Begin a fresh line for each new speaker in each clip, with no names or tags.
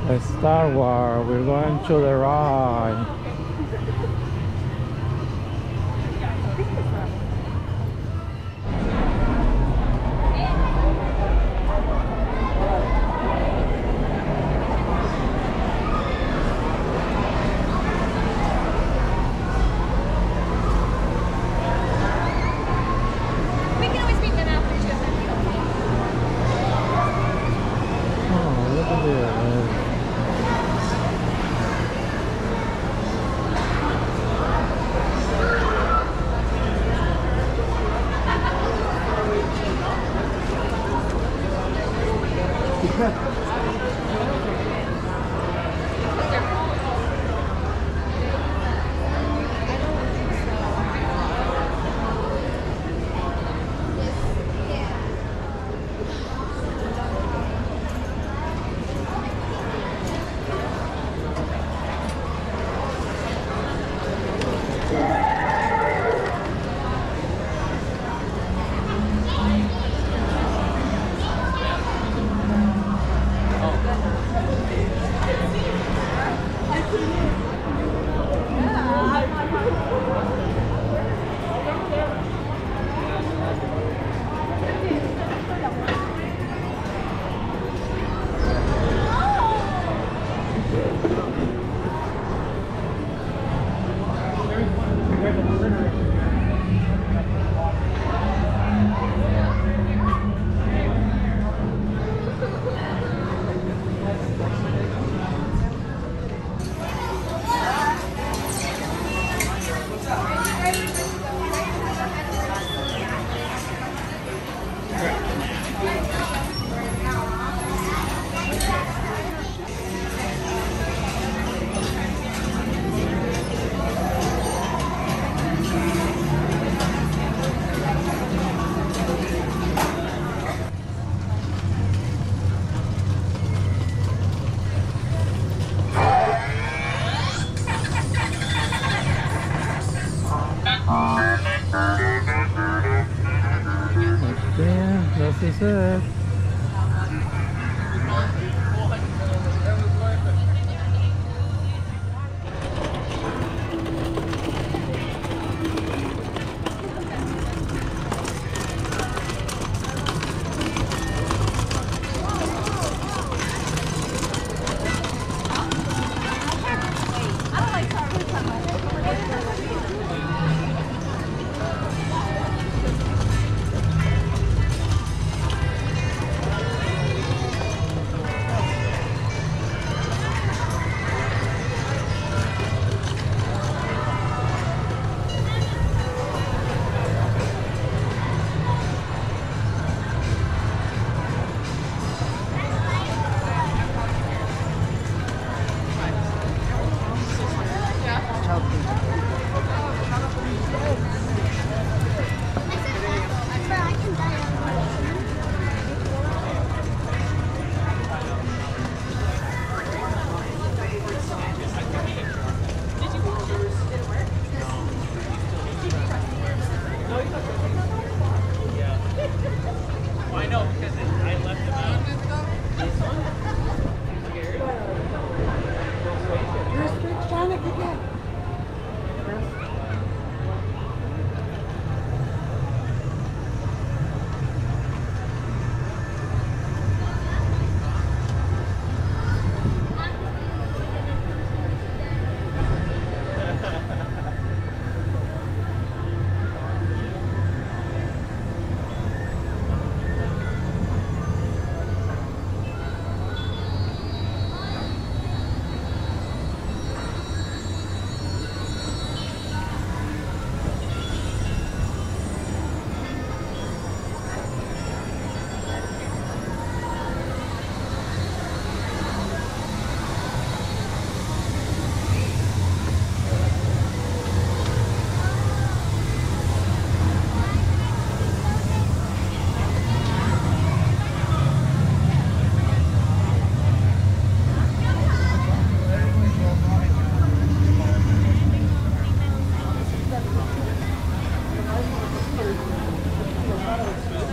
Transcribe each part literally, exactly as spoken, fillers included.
The Star Wars, we're going to the ride. Oh, look at this. Yeah, this is it.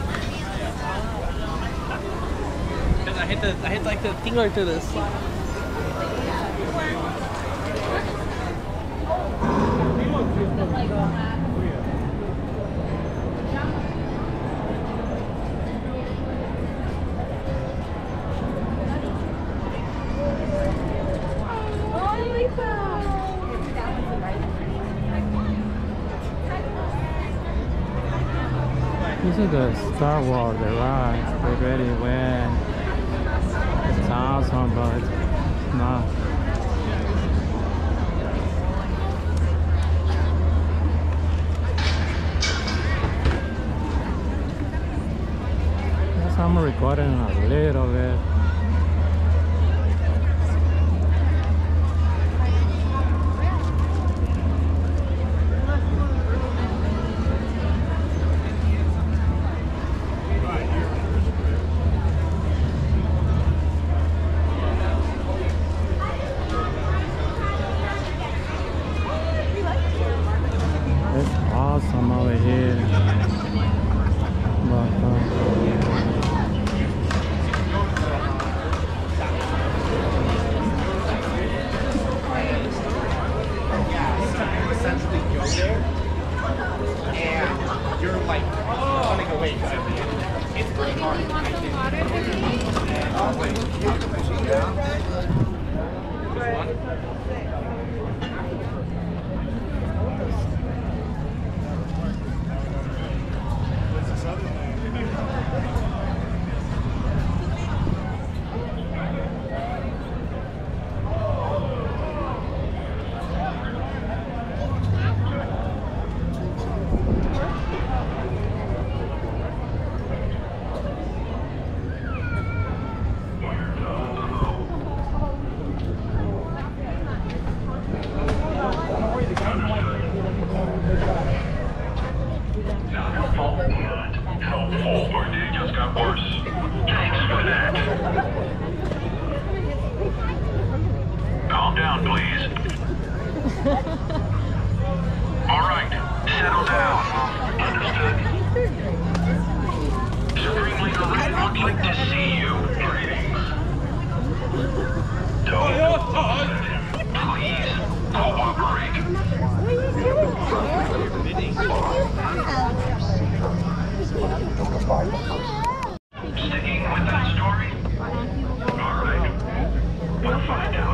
I hit the I hit like the thing right to the seat.
This is the Star Wars, the ride. We already went. It's awesome, but it's not. Yes, I'm recording a little bit. Awesome over here. But, uh,
essentially go there and you're like running away. It's pretty hard.
Calm down, please. All right, settle down. Understood? Supreme Leader Red would like to see you. Greetings. Don't upset him. Please cooperate. Sticking with that story? All right. We'll find out.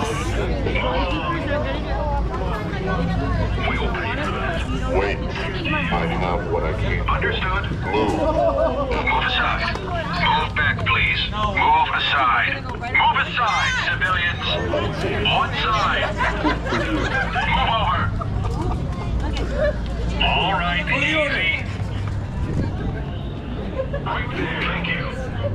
We'll pay for that.
Wait, I have what I came for.
Understood?
Move.
Move aside. Move back, please. Move aside. Move aside, civilians. One side. Move over. All right, easy. Right there. Thank you.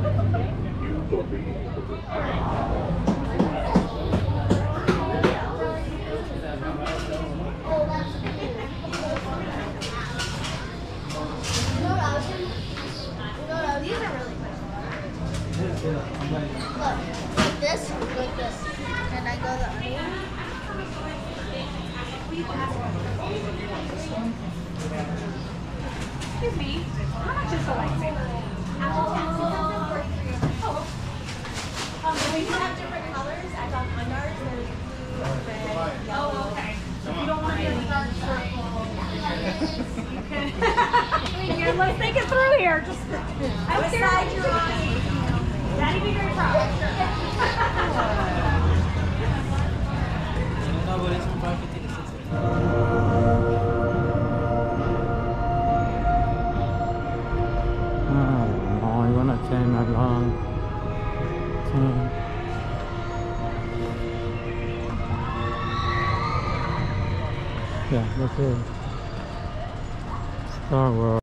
Like this, like this, and I go the other way.
Excuse me, how much is the lightsaber? Oh. Um, we have different colors. I got on ours. There's blue, red, yellow. Oh, okay. So if you don't want to get a dark circle, you can. Here, let's think it through here. Just. I'm side you're on. Daddy be very proud.
oh, I'm gonna take that long time. Yeah, that's it. Star Wars.